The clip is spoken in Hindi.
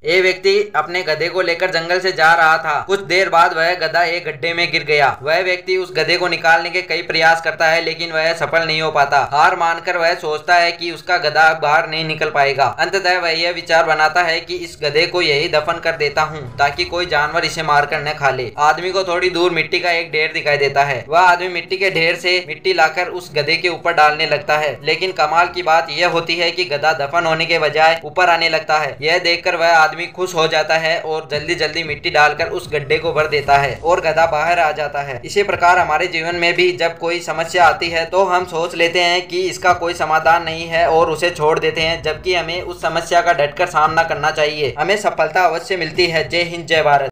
ये व्यक्ति अपने गधे को लेकर जंगल से जा रहा था। कुछ देर बाद वह गधा एक गड्ढे में गिर गया। वह व्यक्ति उस गधे को निकालने के कई प्रयास करता है, लेकिन वह सफल नहीं हो पाता। हार मानकर वह सोचता है कि उसका गधा बाहर नहीं निकल पाएगा। अंततः वह यह विचार बनाता है कि इस गधे को यही दफन कर देता हूँ ताकि कोई जानवर इसे मारकर न खा ले। आदमी को थोड़ी दूर मिट्टी का एक ढेर दिखाई देता है। वह आदमी मिट्टी के ढेर से मिट्टी लाकर उस गधे के ऊपर डालने लगता है, लेकिन कमाल की बात यह होती है कि गधा दफन होने के बजाय ऊपर आने लगता है। यह देखकर वह आदमी खुश हो जाता है और जल्दी जल्दी मिट्टी डालकर उस गड्ढे को भर देता है और गधा बाहर आ जाता है। इसी प्रकार हमारे जीवन में भी जब कोई समस्या आती है तो हम सोच लेते हैं कि इसका कोई समाधान नहीं है और उसे छोड़ देते हैं, जबकि हमें उस समस्या का डटकर सामना करना चाहिए। हमें सफलता अवश्य मिलती है। जय हिंद, जय भारत।